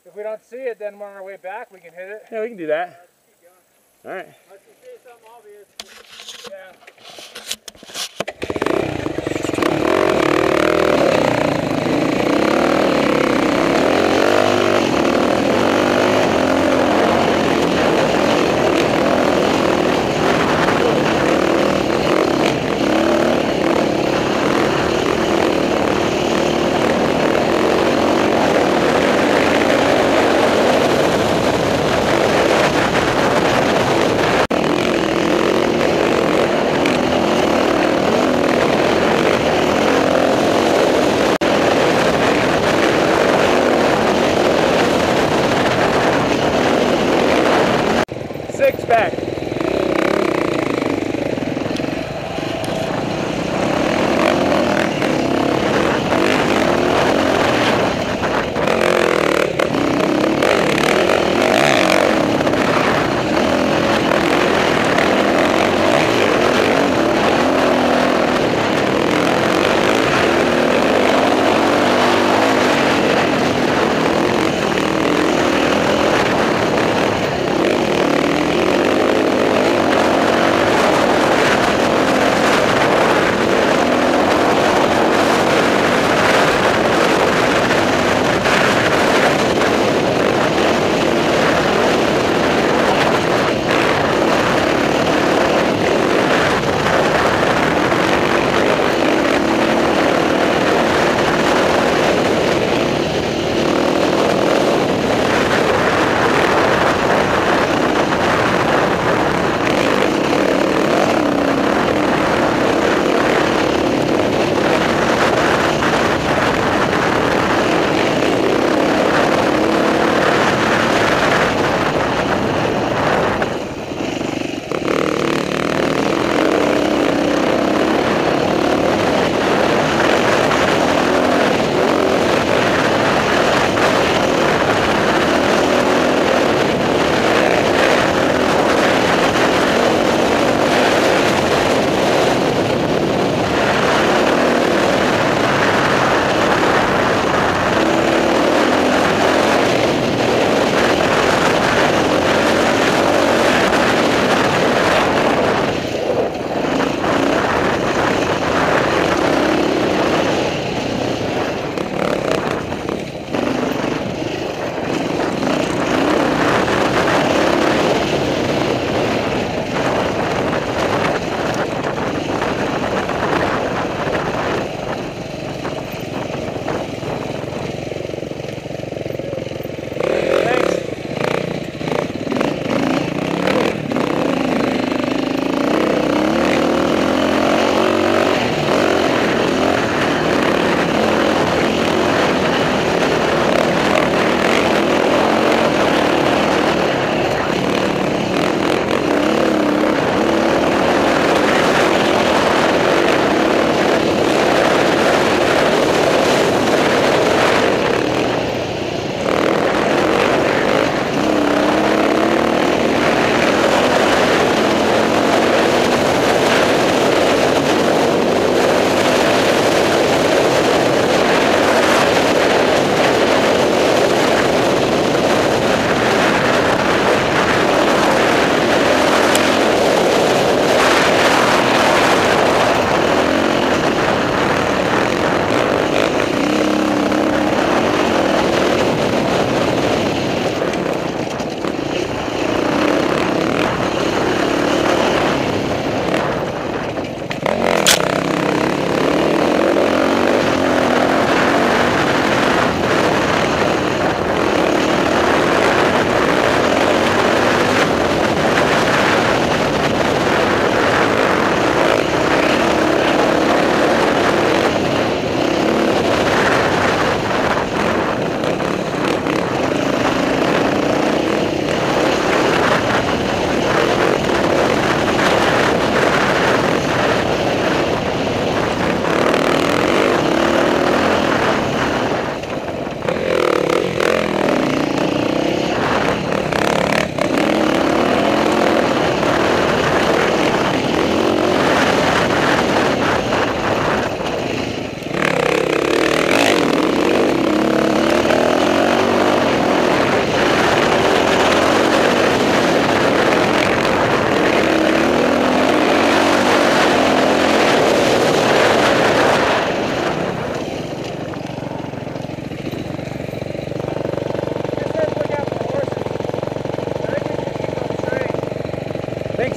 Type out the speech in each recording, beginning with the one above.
If we don't see it, then on our way back we can hit it. Yeah, we can do that. All right. Unless you see something obvious. Yeah.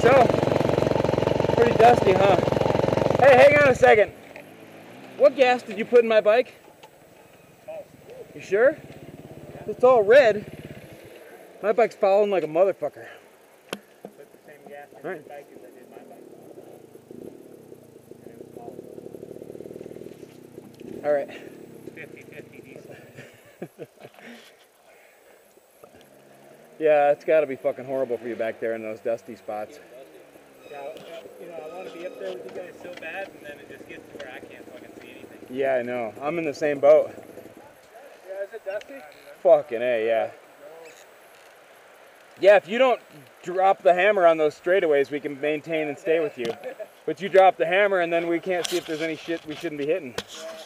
so. Pretty dusty, huh? Hey, hang on a second. What gas did you put in my bike? You sure? It's all red. My bike's following like a motherfucker. Put the same gas in your bike as I did my bike. And it was small. All right. 50-50 diesel. Yeah, it's got to be fucking horrible for you back there in those dusty spots. Yeah, you know, I want to be up there with you guys so bad, and then it just gets to where I can't fucking see anything. Yeah, I know. I'm in the same boat. Yeah, is it dusty? Fucking A, yeah. Yeah, if you don't drop the hammer on those straightaways, we can maintain and stay with you. But you drop the hammer and then we can't see if there's any shit we shouldn't be hitting. Yeah.